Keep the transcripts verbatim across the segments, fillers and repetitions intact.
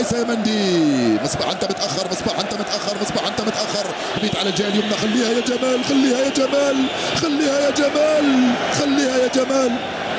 عيسى مندي. مصباح انت متاخر، مصباح انت متاخر، مصباح انت متاخر. بيت على الجهه اليمنى، خليها يا جمال، خليها يا جمال، خليها يا جمال، خليها يا جمال.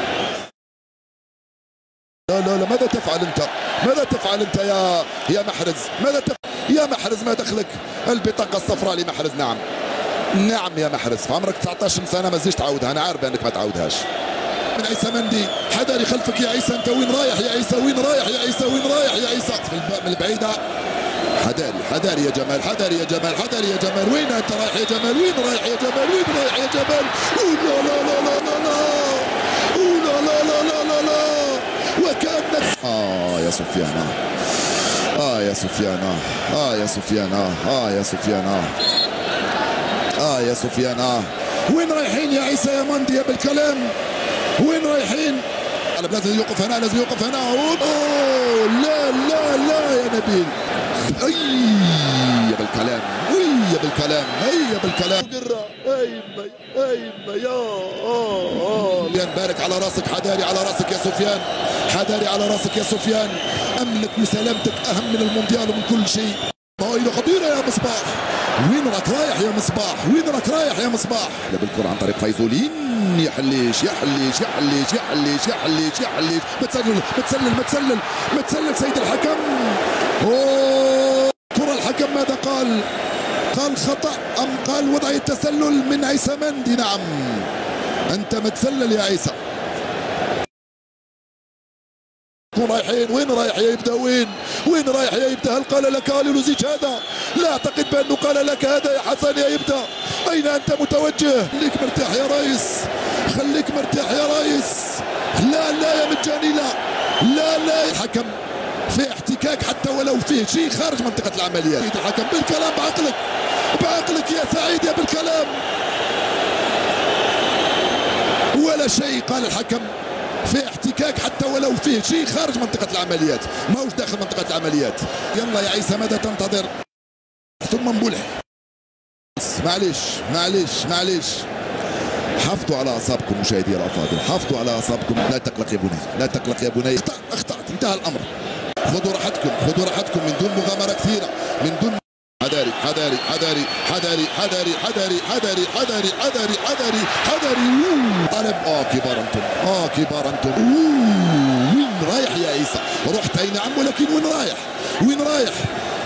لا لا لا، ماذا تفعل انت؟ ماذا تفعل انت يا يا محرز؟ ماذا تفعل يا محرز؟ ما دخلك؟ البطاقه الصفراء لمحرز. نعم نعم يا محرز، في عمرك تسعة عشر سنه ما تزيدش تعودها، انا عارف انك ما تعودهاش. من عيسى مندي، حذاري خلفك يا عيسى، انت وين رايح يا عيسى؟ وين رايح يا عيسى؟ وين رايح يا عيسى؟ من البعيده، حذاري حذاري يا جمال، حذاري يا جمال، حذاري يا جمال. وين انت رايح يا جمال؟ وين رايح يا جمال؟ وين رايح يا جمال؟ لا لا لا لا لا لا لا لا لا لا لا لا. وكانك اه يا سفيان، اه يا سفيان، اه يا سفيان، اه يا سفيان، اه يا سفيان. آه. وين رايحين يا عيسى يا مندي يا بالكلام؟ وين رايحين؟ لازم يوقف هنا، لازم يوقف هنا. اوه لا لا لا يا نبيل. اي يا بالكلام، اي يا بالكلام، اي يا بالكلام. ايما ايما يا اه اه بارك على راسك، حذاري على راسك يا سفيان، حذاري على راسك يا سفيان. امنك وسلامتك اهم من المونديال ومن كل شيء. طايله خطيره يا مصباح. وين راك رايح يا مصباح؟ وين راك رايح يا مصباح؟ بالكره عن طريق فيزولين. يا حليش يا حليش يا حليش يا حليش يا حليش يا حليش. ما تسلل ما تسلل ما تسلل ما تسلل سيد الحكم. اوه كره الحكم ماذا قال؟ قال خطأ ام قال وضعية تسلل من عيسى مندي؟ نعم انت متسلل يا عيسى. رايحين وين رايح يا يبدا؟ وين وين رايح يا يبدا؟ هل قال لك الي لوزيتش هذا؟ لا اعتقد بانه قال لك هذا يا حسن يا يبدا. اين انت متوجه؟ خليك مرتاح يا ريس، خليك مرتاح يا ريس. لا لا يا مجاني، لا لا لا. الحكم في احتكاك حتى ولو فيه شيء خارج منطقه العمليات. الحكم بالكلام، بعقلك بعقلك يا سعيد يا بالكلام. ولا شيء قال الحكم، في احتكاك حتى ولو فيه شيء خارج منطقة العمليات، ما هوش داخل منطقة العمليات. يلا يا عيسى ماذا تنتظر؟ ثم مبولح. معليش معليش معليش، حافظوا على اعصابكم مشاهدي الافاضل، حافظوا على اعصابكم. لا تقلق يا بني، لا تقلق يا بني. اخطأت اخطأت انتهى الامر. خذوا راحتكم، خذوا راحتكم من دون مغامرة كثيرة، من دون حذاري حذاري حذاري حذاري حذاري حذاري حذاري حذاري حذاري حذاري حذاري. طالب اه كبار انتم، اه كبار انتم. وين رايح يا عيسى؟ رحت اي نعم، ولكن وين رايح؟ وين رايح؟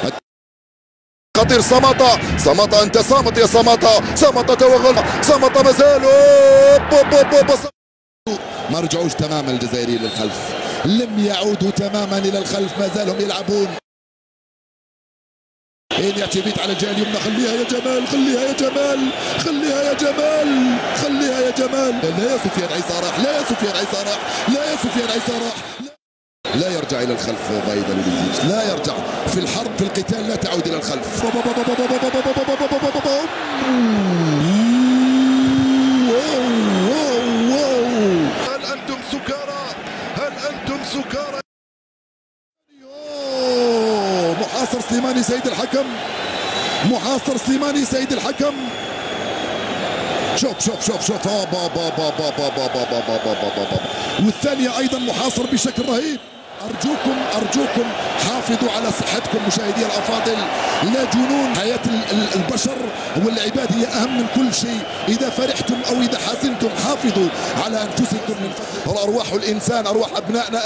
خطير صمتة، صمتة انت صامت يا صمتة، صمتة توغل، صمتة مازال. ما رجعوش تماما الجزائريين للخلف، لم يعودوا تماما الى الخلف، ما زالهم يلعبون. إن يأتي بيت على الجهة اليمنى، خليها يا جمال، خليها يا جمال، خليها يا جمال، خليها يا جمال. لا يا سفيان عيسى راح، لا يا سفيان عيسى راح، لا يا سفيان عيسى راح. لا يرجع إلى الخلف بايدا لوزيتش، لا يرجع في الحرب في القتال، لا تعود إلى الخلف. هل أنتم سكارى؟ هل أنتم سكارى؟ محاصر سليماني سيد الحكم، محاصر سليماني سيد الحكم. شوف شوف شوف شوف بابا بابا بابا بابا بابا بابا. والثانية أيضا محاصر بشكل رهيب. أرجوكم أرجوكم حافظوا على صحتكم مشاهدي الأفاضل، لا جنون. حياة البشر والعباد هي أهم من كل شيء. إذا فرحتم أو إذا حزنتم حافظوا على أنفسكم. أرواح الإنسان، أرواح أبنائنا